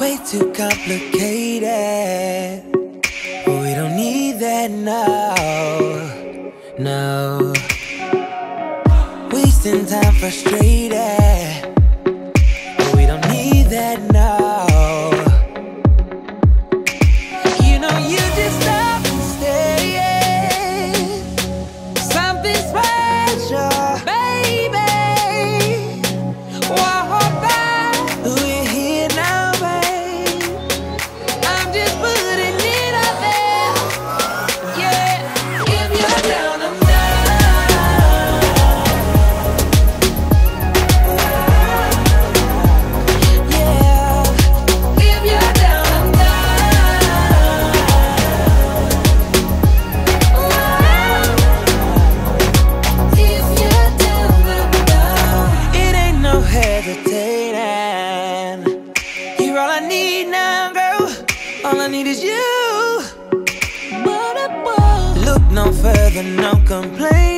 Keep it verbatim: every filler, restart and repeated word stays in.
way too complicated. We don't need that now, no. Wasting time frustrated. We don't need that now. You know you just stop and stay. Something special, baby. Whoa, we're here now, babe. I'm just putting it out there. Yeah, if you're down, I'm down. Yeah, if you're down, I'm down. If you're down, I'm down. It ain't no hesitating. You're all I need now, girl. All I need is you. Look no further, no complaint.